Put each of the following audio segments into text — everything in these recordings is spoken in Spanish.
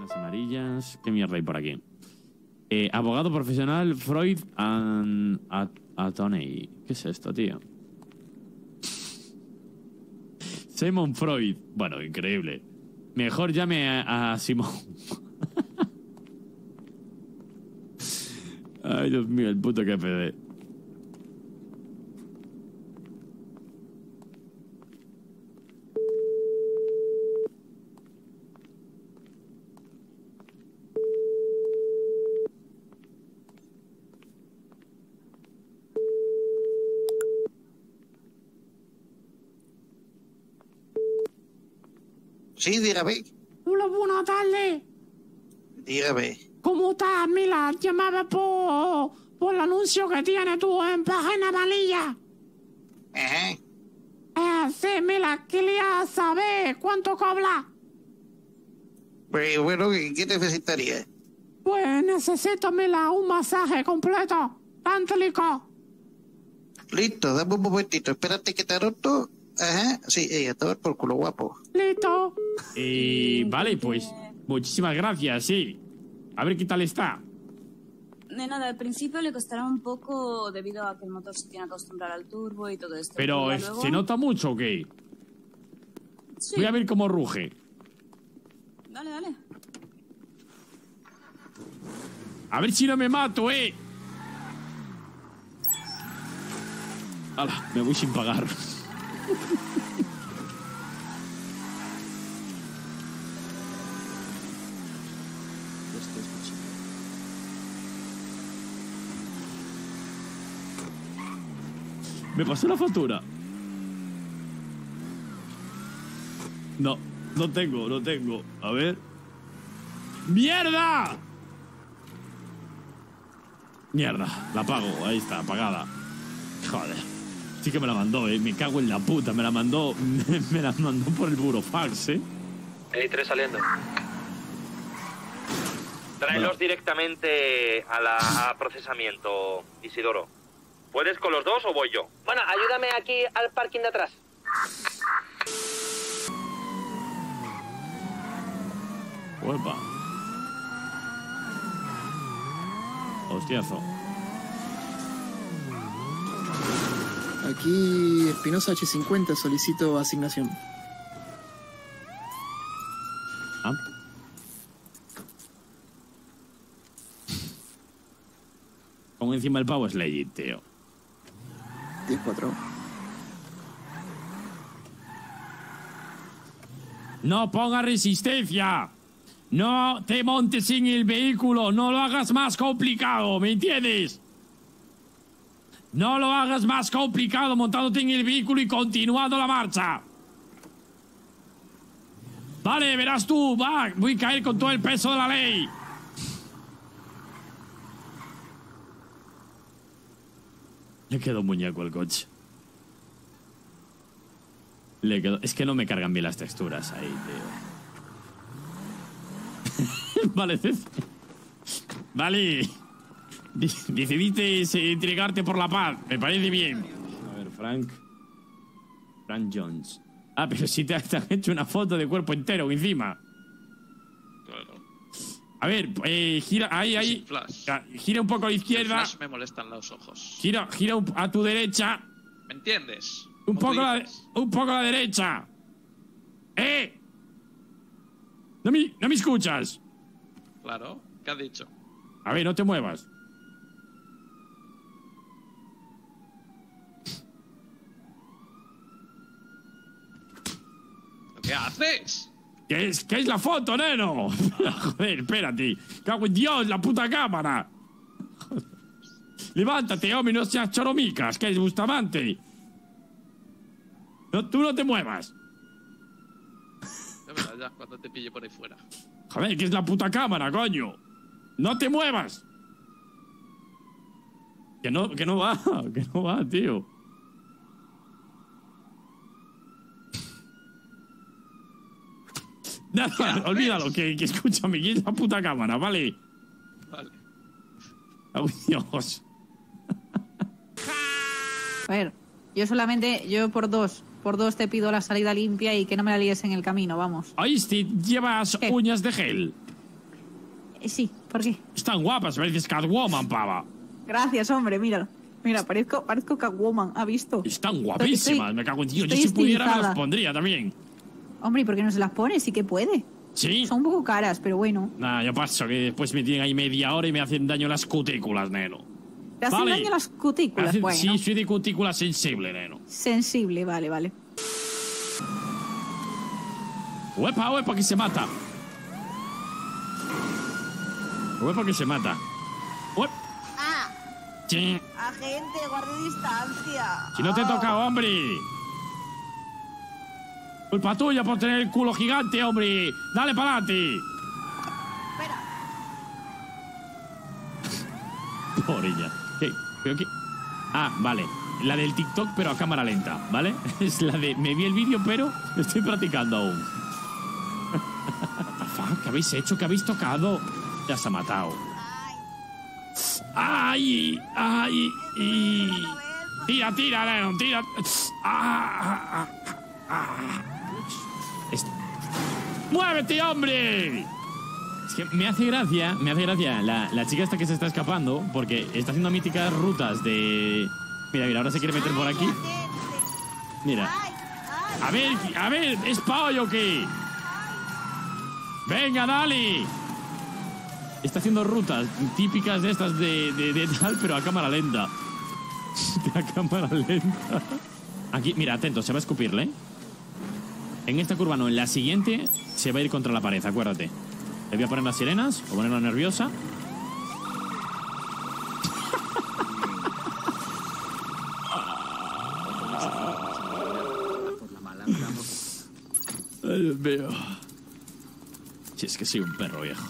Las amarillas. ¿Qué mierda hay por aquí? Abogado profesional Freud Attorney. ¿Qué es esto, tío? Simon Freud. Bueno, increíble. Mejor llame a Simón. Ay, Dios mío, el puto KPD. Sí, dígame. Hola, buenas tardes. Dígame. ¿Cómo estás? Mira, llamaba por el anuncio que tienes tú en Página Amarilla. Ajá. Sí, mira, quería saber cuánto cobra. Pues bueno, ¿qué necesitaría? Pues necesito, mira, un masaje completo. Tántrico. Listo, dame un momentito. Espérate que te anoto. Ajá. Sí, a tomar por culo, guapo. Listo. Vale, pues muchísimas gracias, sí. A ver qué tal está. De nada, al principio le costará un poco debido a que el motor se tiene que acostumbrar al turbo y todo esto. Pero, luego... ¿se nota mucho o qué? Sí. Voy a ver cómo ruge. Dale, dale. A ver si no me mato, Hala, me voy sin pagar. Me pasó la factura. No, no tengo. A ver. ¡Mierda! Mierda, la pago. Ahí está, apagada. Joder. Sí que me la mandó, me cago en la puta. Me la mandó por el burofax, L3 saliendo. Tráelos directamente a procesamiento, Isidoro. ¿Puedes con los dos o voy yo? Bueno, ayúdame aquí al parking de atrás. Uepa. Hostiazo. Aquí Espinosa H50, solicito asignación. Ah. Pongo encima el pavo es legit, tío. 10-4. No ponga resistencia. No te montes en el vehículo. No lo hagas más complicado, ¿me entiendes? No lo hagas más complicado montándote en el vehículo y continuando la marcha. Vale, verás tú, va. Voy a caer con todo el peso de la ley. Le quedó muñeco el coche. Le quedó... Es que no me cargan bien las texturas ahí, tío. Vale. Decidiste entregarte por la paz. Me parece bien. A ver, Frank Jones. Ah, pero si te han hecho una foto de cuerpo entero encima. Claro. A ver, gira ahí. Flash. Gira un poco a la izquierda. El flash me molestan los ojos. Gira a tu derecha. ¿Me entiendes? Un poco a la derecha. ¿No me escuchas? Claro. ¿Qué has dicho? A ver, no te muevas. ¿Qué haces? ¿Qué es la foto, neno? Joder, espérate. Cago en Dios, la puta cámara. Levántate, hombre, no seas choromicas, que es Bustamante. No, tú no te muevas. Ya verás ya cuando te pille por ahí fuera. Joder, que es la puta cámara, coño. No te muevas. Que no va, tío. Nada, olvídalo, que escúchame, que es la puta cámara, ¿vale? Vale. ¡Ay, Dios! A ver, yo por dos te pido la salida limpia y que no me la líes en el camino, vamos. ¿Oíste? ¿Llevas uñas de gel? Sí, ¿por qué? Están guapas, pareces Catwoman, pava. Gracias, hombre, míralo. Mira, parezco Catwoman, ¿ha visto? Están guapísimas, me cago en Dios. Yo estoy si pudiera me estilizada. las pondría también. Hombre, ¿y por qué no se las pone? Sí que puede. ¿Sí? Son un poco caras, pero bueno. Nah, yo paso, que después me tienen ahí media hora y me hacen daño las cutículas, neno. ¿Te hacen daño las cutículas? Bueno. Sí, soy de cutícula sensible, neno. Sensible, vale. Uepa, que se mata. Uepa, que se mata. Uep. ¡Ah! Sí. Agente, guarde distancia. Si no te toca, hombre. Culpa tuya por tener el culo gigante, hombre. Dale para adelante. Espera. Por ella. ¿Qué? ¿Pero qué? Ah, vale. La del TikTok, pero a cámara lenta, ¿vale? Es la de... Me vi el vídeo, pero lo estoy practicando aún. Fuck, ¿qué habéis hecho? ¿Qué habéis tocado? Ya se ha matado. ¡Ay! Tira, Lennon, tira. ¡Muévete, hombre! Es que me hace gracia la chica esta que se está escapando, porque está haciendo míticas rutas de... Mira, ahora se quiere meter por aquí. Mira. A ver, ¿es pao o qué? Venga, dale. Está haciendo rutas típicas de estas de tal, pero a cámara lenta. A cámara lenta. Aquí, mira, atento, se va a escupirle. En esta curva no, en la siguiente se va a ir contra la pared, acuérdate. Le voy a poner las sirenas, o ponerla nerviosa. Ay, Dios mío. Si es que soy un perro viejo.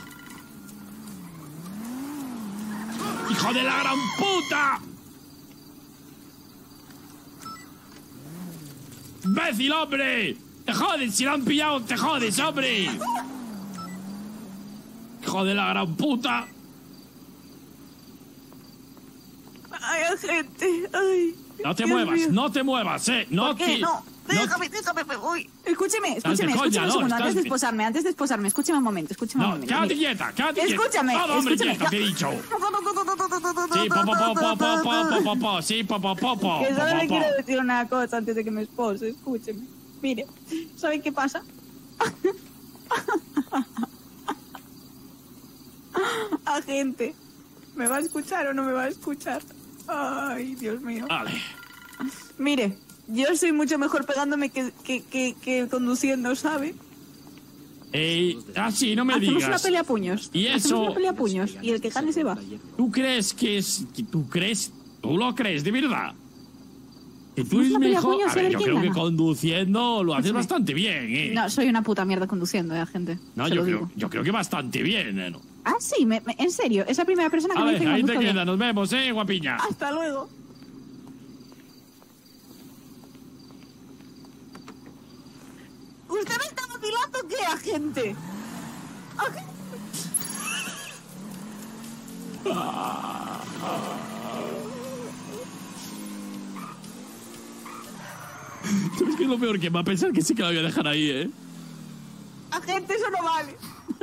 ¡Hijo de la gran puta! ¡Imbécil, hombre! ¡Te jodes! Si lo han pillado, te jodes, hombre. ¡Hijo de la gran puta! Ay, gente, ay. No te Dios muevas, mío. no te muevas, No ¿Por qué? No, déjame, me voy. Escúcheme un segundo, antes de esposarme, escúcheme un momento, No, quédate quieta, Escúchame, Todo, hombre, escúchame. quieta, te he dicho. Sí, po. Que solo le quiero decir una cosa antes de que me espose, escúcheme. Mire, ¿saben qué pasa? Agente, ¿me va a escuchar o no me va a escuchar? Ay, Dios mío. Vale. Mire, yo soy mucho mejor pegándome que conduciendo, ¿sabe? Sí, no me Hacemos digas. una pelea a puños. Y Hacemos eso... una pelea a puños y el que gane se va. ¿Tú crees que es... ¿Tú lo crees, de verdad? Que tú Hacemos eres una pelea a mejor... puños A y ver, ver yo quién creo que gana. conduciendo lo haces Escúchame. bastante bien, No, soy una puta mierda conduciendo, gente. No, Se lo digo. yo creo que bastante bien, neno. Ah, sí, en serio, es la primera persona que A me ver, dice que ahí te conduzco bien. queda, nos vemos, guapiña. Hasta luego. ¿Usted me está vacilando o qué, agente? ¿Sabes qué es lo peor? Que va a pensar que sí que la voy a dejar ahí, Agente, eso no vale.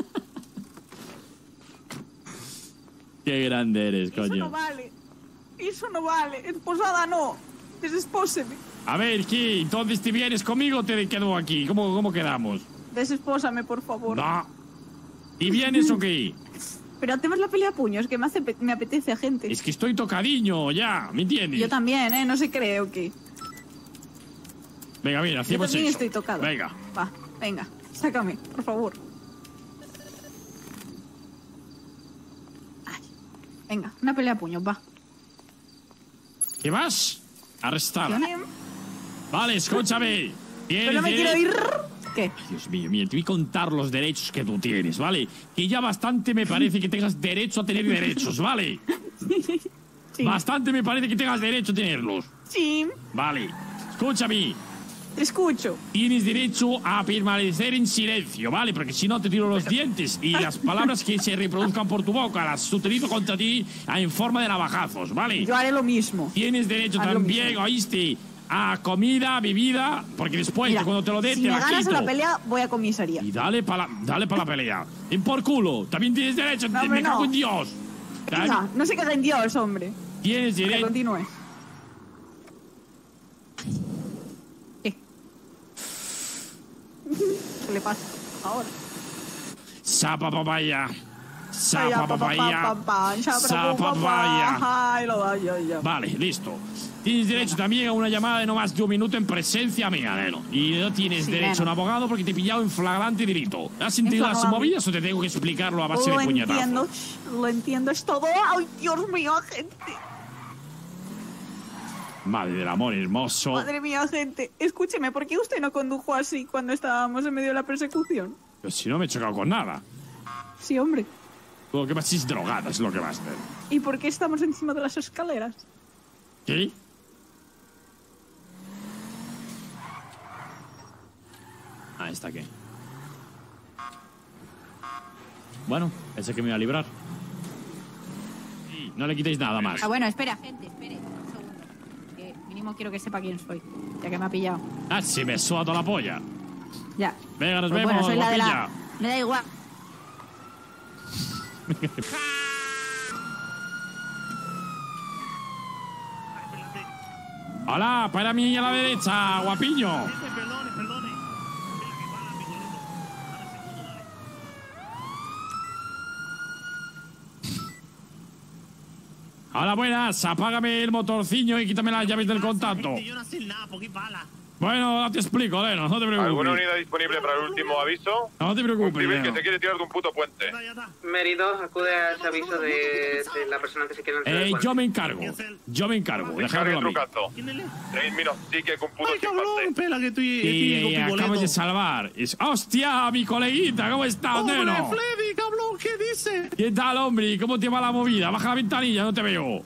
Qué grande eres, Eso no coño. vale. Eso no vale. Esposada no. Desespóseme. A ver, ¿qué? Entonces te vienes conmigo o te quedo aquí. ¿Cómo quedamos? Desespósame, por favor. No. ¿Y vienes o qué? Pero hacemos la pelea a puños, que me apetece, agente. Es que estoy tocadiño ya, ¿me entiendes? Yo también, ¿eh? No se cree o qué. Venga, bien, Yo hacemos también eso. estoy tocado. Venga. Va, venga. Sácame, por favor. Ay. Venga, una pelea a puños, va. ¿Qué vas? Arrestada. Bien. Vale, escúchame. Pero no me quiero ir. ¿Qué? Ay, Dios mío, mira, te voy a contar los derechos que tú tienes, ¿vale? Que ya bastante me parece que tengas derecho a tener derechos, ¿vale? Sí. Bastante me parece que tengas derecho a tenerlos. Sí. Vale. Escúchame. Te escucho. Tienes derecho a permanecer en silencio, ¿vale? Porque si no te tiro los dientes y las palabras que se reproduzcan por tu boca las utilizo contra ti en forma de navajazos, ¿vale? Yo haré lo mismo. Tienes derecho Haz lo también, mismo. ¿oíste? a comida, bebida, porque después, Mira, cuando te lo dé, si te me la ganas quito. en la pelea, voy a comisaría. Y dale para la pelea. ¡En por culo! También tienes derecho. No, me hombre, cago no. en Dios. Venga, no se caga en Dios, hombre. Tienes Que derecho. continúe. ¿Qué? ¿Qué le pasa ahora? Sapa papaya. Sapa Ay, papaya. Sapa papaya. Ay, lo da yo. Vale, listo. Tienes derecho también a una llamada de no más de un minuto en presencia mía, neno. Y no tienes Sí, derecho a un neno. abogado porque te he pillado en flagrante delito. ¿Has entendido las flagrante. movidas o te tengo que explicarlo a base Lo de entiendo, puñetazos? lo entiendo, es todo. Ay, Dios mío, gente. Madre del amor hermoso. Madre mía, gente. Escúcheme, ¿por qué usted no condujo así cuando estábamos en medio de la persecución? Pero si no me he chocado con nada. Sí, hombre. Lo que más es drogada, es lo que más. ¿Y por qué estamos encima de las escaleras? ¿Qué? Ah, está aquí. Bueno, pensé que me iba a librar. Sí, no le quitéis nada más. Ah, bueno, espera, gente, espere. Un segundo. Que mínimo quiero que sepa quién soy, ya que me ha pillado. Ah, si me suda toda la polla. Ya. Venga, nos Pues vemos, bueno, soy la de guapilla. la... Me da igual. Hola, para mí a la derecha, guapiño. Hola, buenas. Apágame el motorciño y quítame las llaves del contacto. Yo no sé nada, ¿por qué bala? Bueno, ya te explico, Leno, no te preocupes. ¿Alguna unidad disponible para el último aviso? No te Un preocupes, civil que Leno. se quiere tirar de un puto puente. Mérido, acude a ese aviso de la persona que se quiere lanzar del puente. Yo me encargo. Yo me encargo. Dejadlo a mí. Trucazo. 6 minutos, sí que con puto Ay, cabrón, espera que estoy Y con acabas de salvar. ¡Hostia, mi coleguita! ¿Cómo estás, ¡Hombre, neno? Freddy, cabrón! ¿Qué dice? ¿Qué tal, hombre? ¿Cómo te va la movida? Baja la ventanilla, no te veo.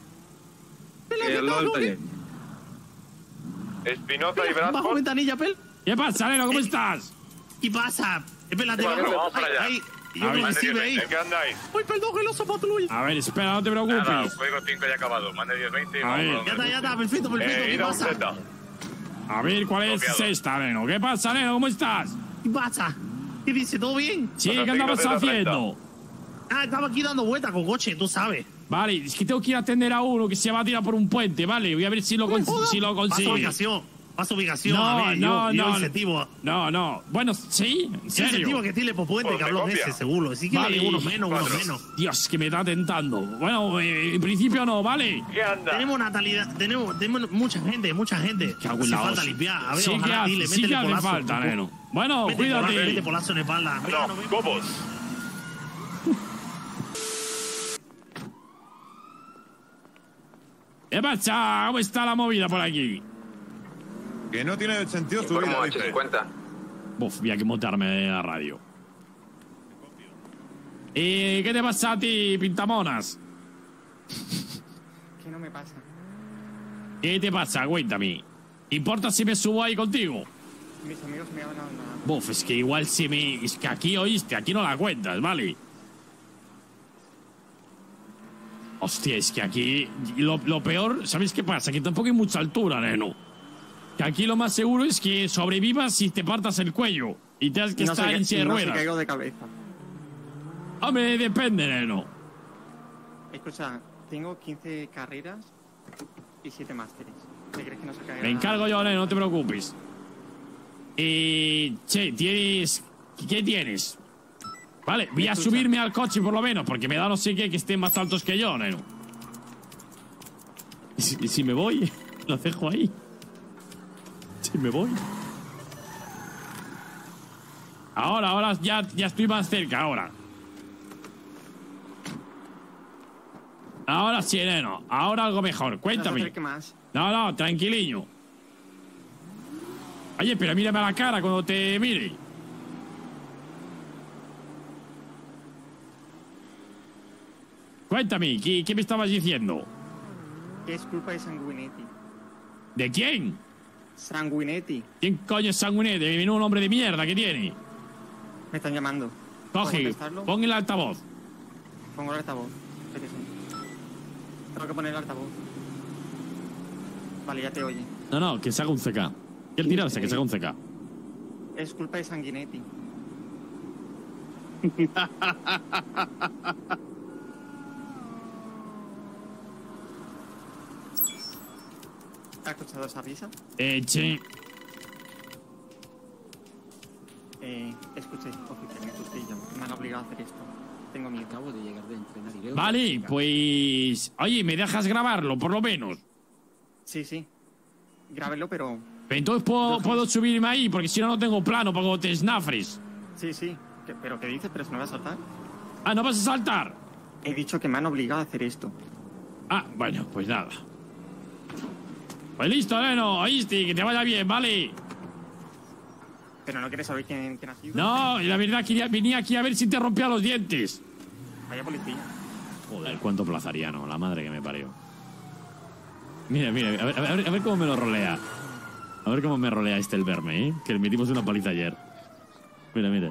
Espinoza y Bajo Bradford. ventanilla, pel. ¿Qué pasa, neno? ¿Cómo estás? ¿Qué pasa? Espérate, Vale, vamos para allá. ahí. A Yo ver. me recibe ahí. ¿En qué andáis? Uy, perdón, que los zapatos, Luis. A ver, espera, no te Nada, preocupes. código 5 ya acabado. Mande 10-20. A ver. Ya está, perfecto, ¿qué Ida un pasa? Z. A ver, ¿cuál es Bloqueado. esta, neno? ¿Qué pasa, neno? ¿Cómo estás? ¿Qué pasa? ¿Qué dice? ¿Todo bien? Sí, Los ¿qué andabas signos de la haciendo? Ah, estaba aquí dando vueltas con coche, tú sabes. Vale, es que tengo que ir a atender a uno que se va a tirar por un puente, ¿vale? Voy a ver si lo, si lo Paso consigo. ubicación, No, a ver, no, yo no. incentivo. No. Bueno, sí, en serio. Incentivo que tiene por puente, Pues me cabrón, copia. ese seguro. Así que Vale. uno menos. Dios, que me está tentando. Bueno, en principio no, ¿vale? ¿Qué anda? Tenemos natalidad, tenemos mucha gente. Cago en Hace la falta hostia. limpiar. A ver, Sí que ojalá, hace, dile, sí que métele hace polazo. falta, neno. Bueno, Mete cuídate. polazo en la espalda. Venga, No, nos vemos. cobos. ¿Qué pasa? ¿Cómo está la movida por aquí? Que no tiene sentido tu vida, dice. Uf, voy a que montarme a la radio. ¿Qué te pasa a ti, pintamonas? ¿Qué no me pasa? ¿Qué te pasa? Cuéntame. ¿Importa si me subo ahí contigo? Mis amigos me hablan nada. Buf, es que igual si me... Es que aquí, oíste, aquí no la cuentas, ¿vale? Hostia, es que aquí... Lo peor, ¿sabéis qué pasa? Que tampoco hay mucha altura, neno. Que aquí lo más seguro es que sobrevivas si te partas el cuello. Y tengas que estar en silla de no ruedas. se caigo de cabeza. Hombre, depende, neno. Escucha, tengo 15 carreras y 7 másteres. ¿Te crees que no se caiga? Me encargo yo, neno, no te preocupes. Che, tienes... ¿Qué tienes? Vale, voy a subirme al coche por lo menos, porque me da no sé qué que estén más altos que yo, neno. ¿Y si me voy? Lo dejo ahí. Si me voy. Ahora ya estoy más cerca, ahora. Ahora sí, neno. Ahora algo mejor. Cuéntame. No se más. No, tranquiliño. Oye, pero mírame a la cara cuando te mire. Cuéntame, ¿qué me estabas diciendo? Es culpa de Sanguinetti. ¿De quién? Sanguinetti. ¿Quién coño es Sanguinetti? Me viene un hombre de mierda que tiene. Me están llamando. ¿Puedo Coge, contestarlo? pon el altavoz. Pongo el altavoz. Tengo que poner el altavoz. Vale, ya te oye. No, que se haga un CK. Que el tirarse, que se haga un CK. Es culpa de Sanguinetti. ¿Has escuchado esa risa? Sí. Escuché, oficial, me asusté yo. Me han obligado a hacer esto. Tengo miedo. Acabo de llegar de entrenar y Vale, pues... Oye, ¿me dejas grabarlo, por lo menos? Sí. Grábelo, pero... Entonces puedo subirme ahí, porque si no, no tengo plano para cuando te snafres. Sí. ¿Pero qué dices? ¿Pero si no vas a saltar? Ah, ¿no vas a saltar? He dicho que me han obligado a hacer esto. Ah, bueno, pues nada. Pues listo, Neno, oíste, que te vaya bien, ¿vale? ¿Pero no quieres saber quién ha sido? No, la verdad que venía aquí a ver si te rompía los dientes. Vaya policía. Joder, cuánto plazariano, la madre que me parió. Mira, a ver cómo me lo rolea. A ver cómo me rolea el verme, ¿eh? Que le metimos una paliza ayer. Mira.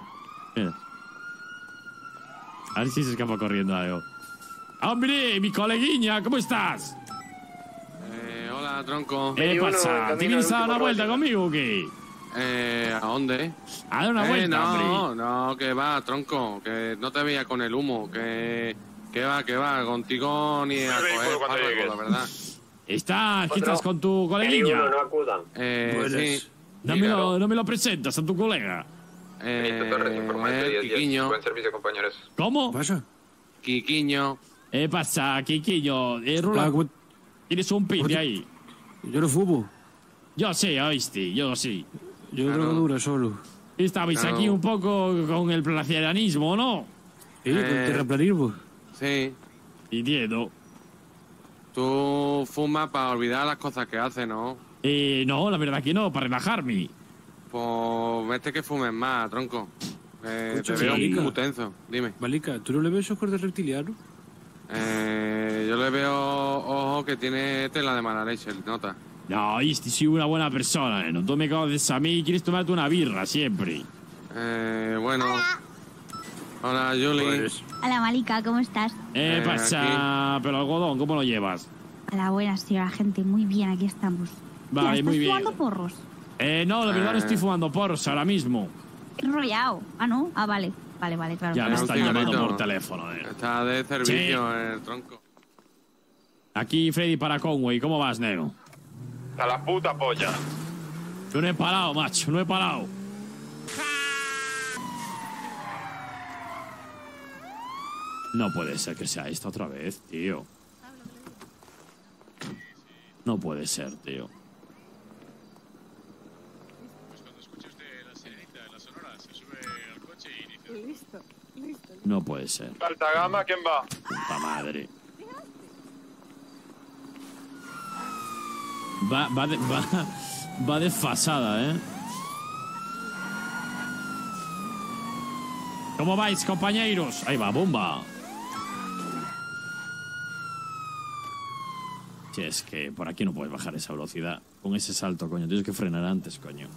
A ver si se escapa corriendo algo. ¡Hombre, mi coleguiña! ¿Cómo estás? Hola, tronco. ¿Qué pasa? ¿Te vienes a dar una vuelta conmigo o qué? ¿A dónde? A dar una vuelta, hombre. No, que va, tronco. Que no te veía con el humo. Que va. Contigo ni a coger fármaco, la verdad. ¿Qué estás con tu coleguiña? No acudan. Sí. No me lo presentas a tu colega. Quiquiño. Buen servicio, compañeros. ¿Cómo? ¿Qué pasa? Quiquiño. ¿Qué pasa, Quiquiño? Rula, ¿tienes un pin de ahí? Yo no fumo. Yo sí, oíste, yo sí. Yo drogadura solo. Estabais aquí un poco con el placieranismo, ¿no? Sí, con el terraplanismo. Sí. Entiendo. Tú fumas para olvidar las cosas que haces, ¿no? No, la verdad que no, para relajarme. Pues vete que fumes más, tronco. Te Escucha, veo Balica. muy tenso. Dime. Balica, ¿tú no le ves ojos de reptiliano? Yo le veo ojo que tiene tela de mala leche, nota. No, oíste, soy una buena persona, ¿no? Tú me conoces a mí y quieres tomarte una birra siempre. Bueno. Hola, Julie. Pues, Hola, Malika, ¿cómo estás? Pasa, pero algodón, ¿cómo lo llevas? A la buena, señora gente, muy bien, aquí estamos. Vale, muy bien. ¿Estás fumando porros? No, la verdad no estoy fumando porros ahora mismo. Enrollado. Ah, ¿no? Ah, vale, claro. Ya me están llamando por teléfono, Está de servicio el tronco. Aquí Freddy para Conway, ¿cómo vas, Neno? A la puta polla. Yo no he parado, macho, no he parado. No puede ser que sea esto otra vez, tío. No puede ser, tío. Pues cuando escuche usted la sirenita de la sonora, se sube al coche y dice... Listo. No puede ser. Alta gama, ¿quién va? Puta madre. Va desfasada, ¿eh? ¿Cómo vais, compañeros? Ahí va, bomba. Sí, es que por aquí no puedes bajar esa velocidad. Con ese salto, coño. Tienes que frenar antes, coño.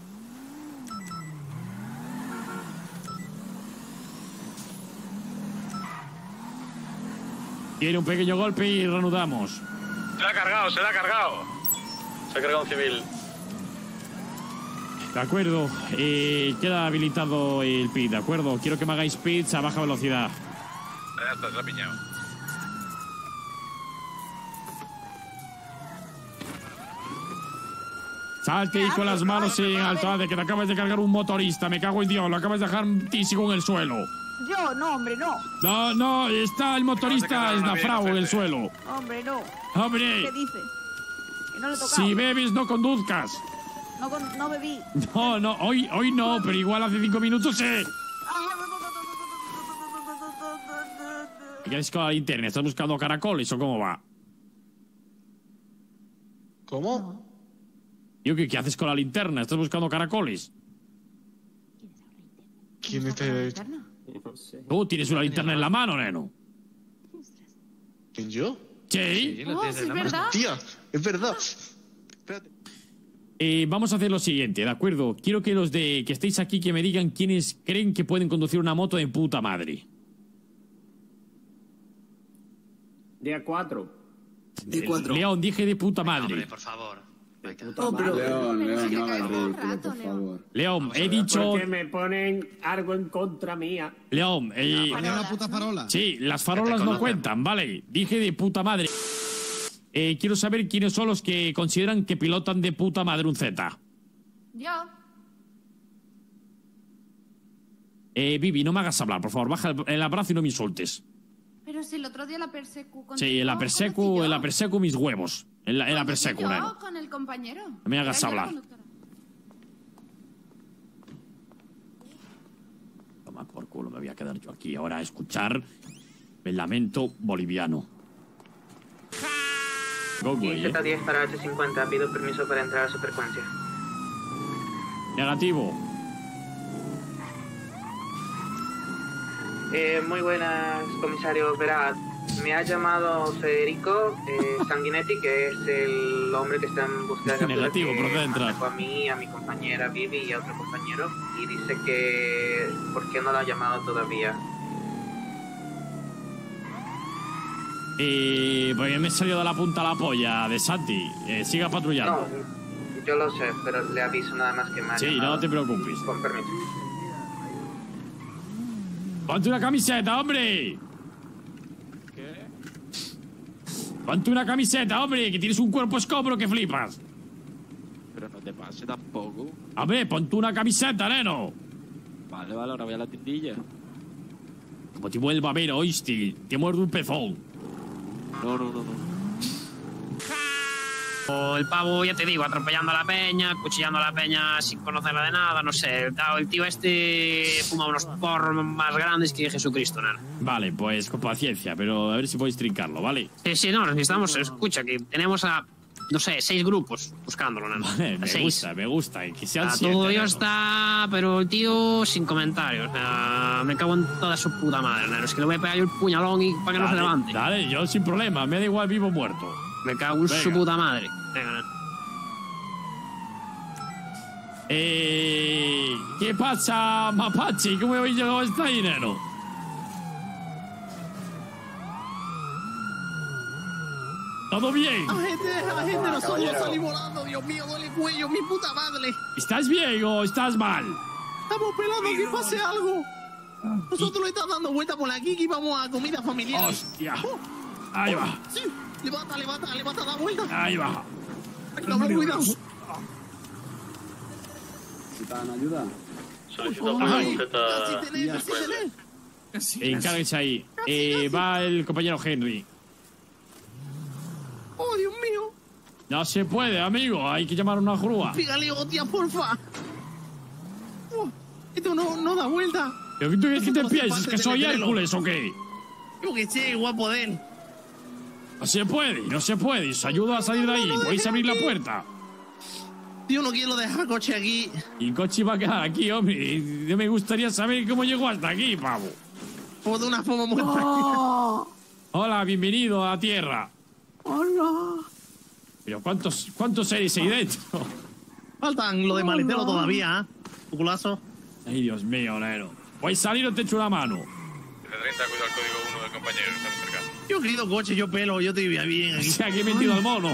Tiene un pequeño golpe y reanudamos. Se la ha cargado. Se ha cargado un civil. De acuerdo. Queda habilitado el pit, ¿de acuerdo? Quiero que me hagáis pits a baja velocidad. Ya está, se la ha piñado. Salte ahí con las manos en alto, de que te acabas de cargar un motorista. Me cago en Dios, lo acabas de dejar tísico en el suelo. Yo, no, hombre, no. No, está el motorista esnafrado en el suelo. Hombre, no. Hombre. ¿Qué dice? Que no le tocaba. Si bebes, no conduzcas. No bebí. No, hoy no, pero igual hace 5 minutos sí. ¿Qué haces con la linterna? ¿Estás buscando caracoles o cómo va? ¿Cómo? Digo, ¿qué haces con la linterna? ¿Estás buscando caracoles? ¿Quién está? Tú tienes una linterna en la mano, neno. ¿Quién, yo? Sí. Oh, sí, es verdad. Tía, es verdad. Espérate. Vamos a hacer lo siguiente, ¿de acuerdo? Quiero que los que estéis aquí que me digan quiénes creen que pueden conducir una moto de puta madre. Día 4. León, dije de puta madre. Hombre, por favor. León, no hagas el ridículo, por favor. León, he dicho... Porque me ponen algo en contra mía. León, una puta farola. Sí, las farolas no cuentan, vale. Dije de puta madre. Quiero saber quiénes son los que consideran que pilotan de puta madre un Z. Yo. Vivi, no me hagas hablar, por favor. Baja el abrazo y no me insultes. Pero si el otro día la persecu contigo. Sí, en la persecu mis huevos. En la persecu, yo neno. con el compañero. No me hagas Era yo la hablar. conductora. Toma por culo, me voy a quedar yo aquí ahora a escuchar el lamento boliviano. Go, güey, Z10 para H50, pido permiso para entrar a su frecuencia. Negativo. Muy buenas, comisario. Verá, me ha llamado Federico Sanguinetti, que es el hombre que está en búsqueda de captura. Negativo, que procede a entrar. atacó a mí, a mi compañera Vivi y a otro compañero. Y dice que... ¿por qué no lo ha llamado todavía? Pues me he salido de la punta a la polla de Santi. Siga patrullando. No, yo lo sé, pero le aviso nada más que me ha Sí, llamado. no te preocupes. Con permiso. ¡Ponte una camiseta, hombre! ¿Qué? ¡Ponte una camiseta, hombre! Que tienes un cuerpo escombro que flipas. Pero no te pase tampoco. Hombre, ponte una camiseta, neno. Vale, ahora voy a la tindilla. Como te vuelva a ver, oíste, te muerdo un pezón. No. O el pavo, ya te digo, atropellando a la peña, cuchillando a la peña sin conocerla de nada, no sé. El tío este fuma unos porros más grandes que Jesucristo, nano. Vale, pues con paciencia, pero a ver si podéis trincarlo, ¿vale? Sí, no, necesitamos, escucha, que tenemos a, no sé, 6 grupos buscándolo, nano. Vale, me gusta, y que sean 7. Todo Dios neno. está, pero el tío sin comentarios. O sea, me cago en toda su puta madre, nano. Es que le voy a pegar yo el puñalón y para que no se levante. Dale, yo sin problema, me da igual vivo o muerto. Me cago en su puta madre. Venga, nano. ¿Qué pasa, mapache? ¿Cómo habéis llegado hasta ahí, neno? ¿Todo bien? Agente, nosotros salimos volando, Dios mío, duele el cuello, mi puta madre. ¿Estás bien o estás mal? Estamos pelando que pase algo. Nosotros le estamos dando vuelta por aquí y vamos a comida familiar. Hostia. Ahí va. Sí, levanta, da vuelta. Ahí va. Cabrón, cuidado. ¿Necesitan ayuda? Encárguese ahí. Va el compañero Henry. Oh, Dios mío. No se puede, amigo. Hay que llamar a una grúa. Pígale, hostia, porfa. Esto no da vuelta. ¿Pero qué tú crees que te Nosotros piensas? aparte ¿Que soy de meterlo. Hércules o qué? Yo que sé, guapo de él. No se puede. Os ayudo a salir de ahí. ¿Podéis abrir la puerta? Yo no quiero dejar coche aquí. Y el coche va a quedar aquí, hombre. Yo me gustaría saber cómo llegó hasta aquí, pavo. O de una forma muy Hola, bienvenido a la Tierra. Hola. Pero ¿cuántos seres hay dentro? Faltan lo de maletero todavía, ¿eh? Culazo. Ay, Dios mío, neno. ¿Puedes salir o te echo una mano? C30, cuida el código 1 del compañero, estamos cerca. Yo querido coche, yo pelo, yo te vivía bien aquí. Se ha aquí metido al mono.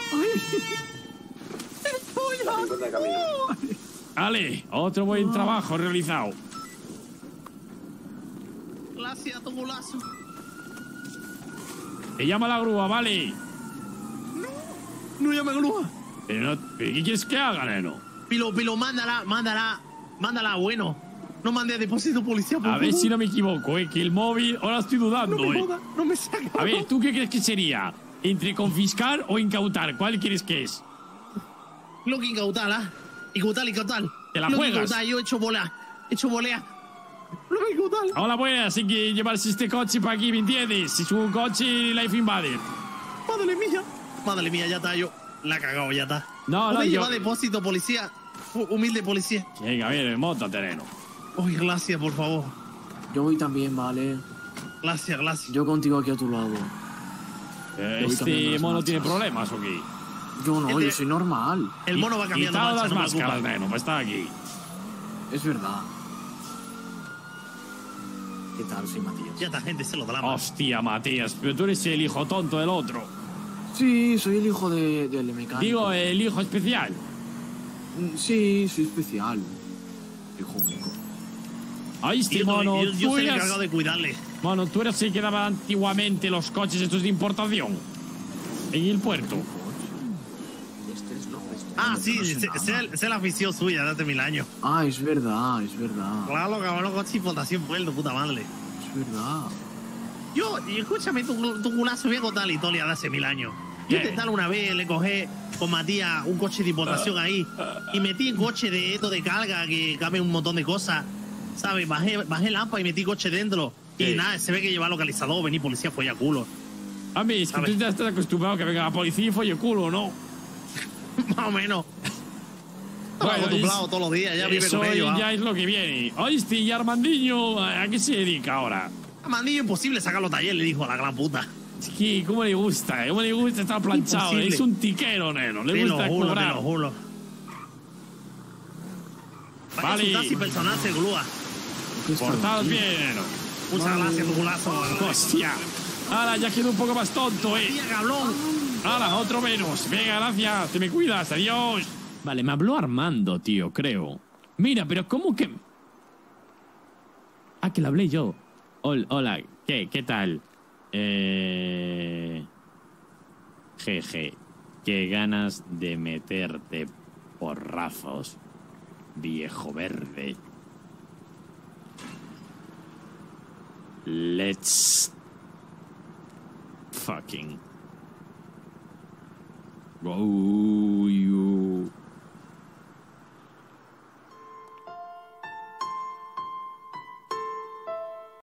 Vale, otro buen trabajo realizado. Gracias, tu culazo. Te llama la grúa, ¿vale? No llame grúa. ¿Pero qué quieres que haga, neno? Pilo, mándala, bueno. No mande a depósito policial, por A ver favor. si no me equivoco, que el móvil... Ahora estoy dudando, No me jodas, no me saca. A ver, ¿tú qué crees que sería? ¿Entre confiscar o incautar? ¿Cuál quieres que es? Lo que incautar, ¿ah? Incautar. ¿Te la Lo que juegas? incautar, yo he hecho volea. Lo que incautar. Hola, buenas. Hay que llevarse este coche para aquí, ¿me entiendes? Es un coche Life Invader. Madre mía, ya está, yo la he cagado, ya está. No, ¿Dónde yo... lleva depósito, policía? Humilde policía. Venga, a ver, móntate, neno. Uy, gracias, por favor. Yo voy también, vale. Gracias. Yo contigo aquí a tu lado. ¿Este mono tiene problemas o qué? Yo no, yo soy normal. El mono va cambiando Quitado marcha, las no me máscaras, preocupa. neno, pues está aquí. Es verdad. ¿Qué tal? Soy Matías. Ya esta gente se lo da la mano. Hostia, Matías, pero tú eres el hijo tonto del otro. Sí, soy el hijo del mecánico. Digo, el hijo especial. Sí, soy especial. Hijo único. Ay, sí, mono, yo soy el encargado de cuidarle. Bueno, tú eras el que daba antiguamente los coches estos de importación. En el puerto. Ah, sí, sé la afición suya de hace 1000 años. Ah, es verdad, es verdad. Claro, cabrón, coche de importación puerto, puta madre. Es verdad. Yo, escúchame, tu culazo voy a contar la historia de hace 1000 años. Yo intenté una vez, le cogí con Matías un coche de importación ahí y metí en coche de esto de carga que cabe un montón de cosas, ¿sabes? Bajé lampa y metí coche dentro y nada, se ve que lleva localizador, vení policía, folla culo. A mí, es que tú ya estás acostumbrado a que venga la policía y folle culo, ¿no? Más o menos. Bueno, acostumbrado todos los días, ya vive eso con ellos. ya es lo que viene. Oíste, y Armandinho, ¿a qué se dedica ahora? Armandinho, imposible sacarlo a taller, le dijo a la gran puta. Sí, ¿cómo le gusta? ¿Cómo le gusta estar planchado? Imposible. Es un tiquero, neno. Le Te gusta lo juro, cobrar. te lo juro. Vale. Su taxi personal se glúa. Portaos bien, neno. Muchas gracias, tu culazo. Hostia. Ahora ya quedo un poco más tonto, Tía, cabrón. Ahora, otro menos. Venga, gracias. Te me cuidas. Adiós. Vale, me habló Armando, tío, creo. Mira, pero ¿cómo que...? Ah, que le hablé yo. Hola, ¿qué tal? Jeje. Qué ganas de meterte porrazos, viejo verde. Let's fucking go.